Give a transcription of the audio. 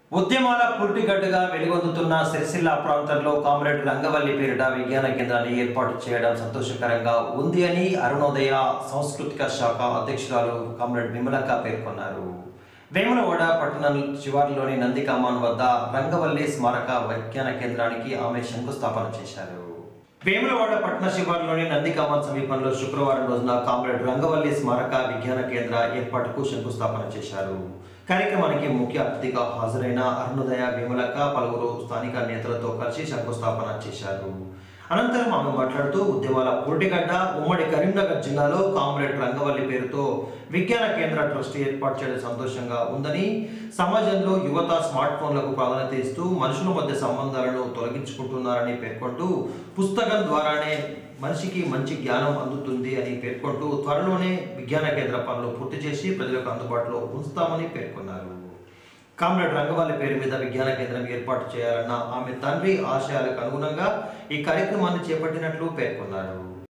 ఉద్యమాల పురిటిగడ్డగా వెలుగొందుతున్న సిరిసిల్ల ప్రాంతంలో కామ్రేడ్ రంగవల్లి పేరిట విజ్ఞాన కేంద్రాన్ని ఏర్పాటు చేయడం సంతోషకరంగా ఉంది అని అరుణోదయ సాంస్కృతిక శాఖ అధ్యక్షురాలు కామ్రేడ్ విమలక్క పేర్కొన్నారు. వేములవాడ పట్టణం శివార్లోని నందికామాన్ వద్ద రంగవల్లి స్మారక విజ్ఞాన కేంద్రానికి ఆమె శంకుస్థాపన చేశారు. వేములవాడ పట్టణ శివార్లోని నందికామాన్ సమీపంలో శుక్రవారం రోజున కామ్రేడ్ రంగవల్లి స్మారక విజ్ఞాన కేంద్ర ఏర్పాటుకు శంకుస్థాపన చేశారు. కార్యక్రమానికి ముఖ్య అతిథిగా హాజరైన అరుణోదయ విమలక్క పలువురు స్థానిక నేతలతో కలిసి శంకుస్థాపన చేశారు. అనంతరం ఆమె మాట్లాడుతూ ఉద్యమాల పురిటిగడ్డ ఉమ్మడి కరీంనగర్ జిల్లాలో కామ్రేడ్ రంగవల్లి పేరుతో విజ్ఞాన కేంద్ర ట్రస్ట్ ఏర్పాటు చేయడం సంతోషంగా ఉందని, సమాజంలో యువత స్మార్ట్ ఫోన్లకు ప్రాధాన్యత ఇస్తూ మనుషుల మధ్య సంబంధాలను తొలగించుకుంటున్నారని పేర్కొంటూ పుస్తకం ద్వారానే మనిషికి మంచి జ్ఞానం అందుతుంది అని పేర్కొంటూ త్వరలోనే విజ్ఞాన కేంద్ర పనులు పూర్తి చేసి ప్రజలకు అందుబాటులో ఉంచుతామని పేర్కొన్నారు. కామ్రేడ్ రంగవల్లి పేరు మీద విజ్ఞాన కేంద్రం ఏర్పాటు చేయాలన్న ఆమె తండ్రి ఆశయాలకు అనుగుణంగా ఈ కార్యక్రమాన్ని చేపట్టినట్లు పేర్కొన్నారు.